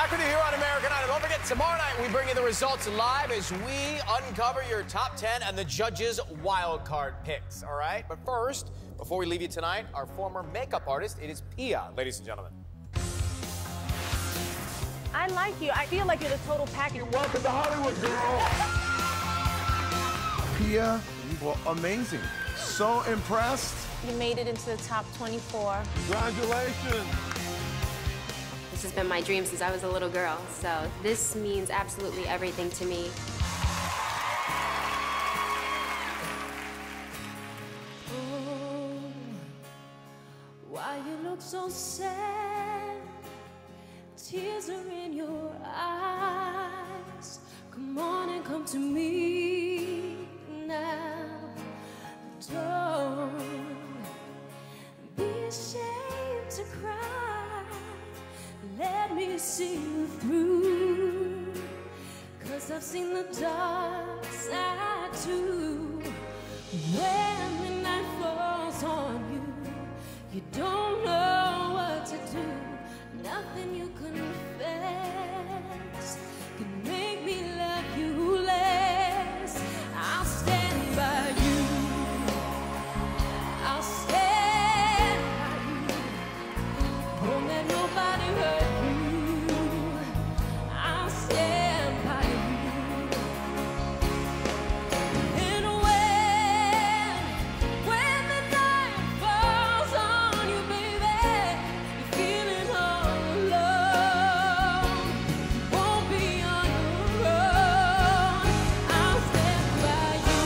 Back with you here on American Idol. Don't forget, tomorrow night we bring you the results live as we uncover your top 10 and the judges' wild card picks, all right? But first, before we leave you tonight, our former makeup artist, it is Pia, ladies and gentlemen. I like you. I feel like you're the total package. Welcome to Hollywood, girl. Pia, you were amazing. So impressed. You made it into the top 24. Congratulations. This has been my dream since I was a little girl, so this means absolutely everything to me. Oh, why you look so sad? Tears are in your eyes. Come on and come to me now. Don't be ashamed to cry. Let me see you through, 'cause I've seen the dark side too. When midnight falls on you, you don't know what to do. Nothing you confess can make me love you less. I'll stand by you. I'll stand by you. Won't let nobody hurt you. I'll stand by you. And when the night falls on you, baby, you're feeling all alone. You won't be on your own. I'll stand by you.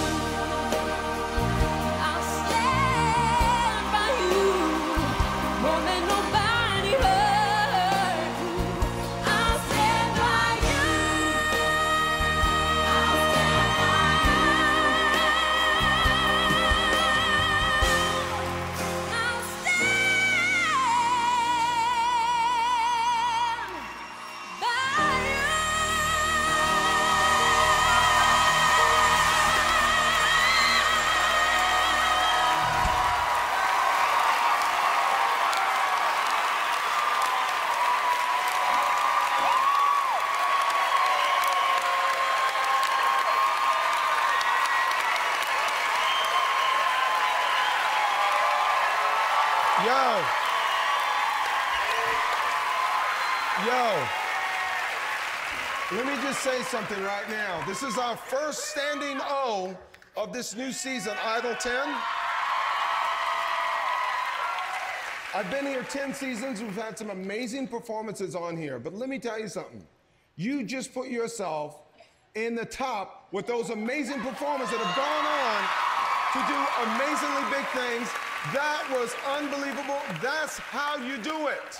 I'll stand by you. Won't let nobody hurt you. I'll stand by you. I'll stand by you. I'll stand by you. Yo, let me just say something right now. This is our first standing O of this new season, Idol 10. I've been here 10 seasons. We've had some amazing performances on here. But let me tell you something. You just put yourself in the top with those amazing performers that have gone on to do amazingly big things. That was unbelievable. That's how you do it.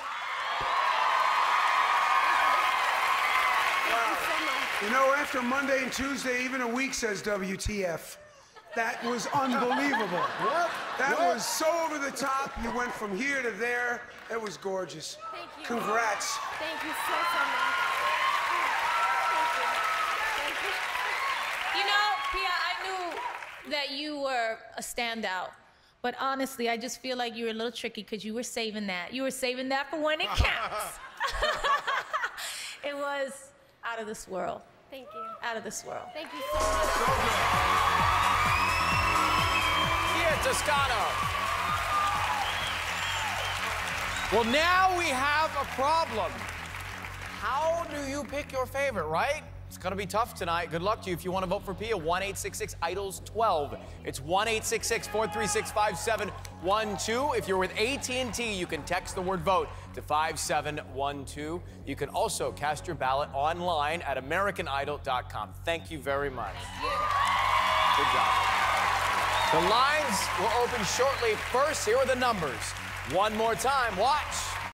You know, after Monday and Tuesday, even a week says WTF. That was unbelievable. What? That was so over the top. You went from here to there. It was gorgeous. Thank you. Congrats. Thank you so much. Thank you. You know, Pia, I knew that you were a standout. But honestly, I just feel like you were a little tricky because you were saving that. You were saving that for when it counts. It was out of this world. Thank you. Out of this world. Thank you so much. Pia Toscano. Well, now we have a problem. How do you pick your favorite, right? It's gonna be tough tonight. Good luck to you. If you want to vote for Pia, 1-866-IDOLS-12. It's 1-866-436-5712. If you're with AT&T, you can text the word VOTE to 5712. You can also cast your ballot online at AmericanIdol.com. Thank you very much. Thank you. Good job. The lines will open shortly. First, here are the numbers. One more time. Watch.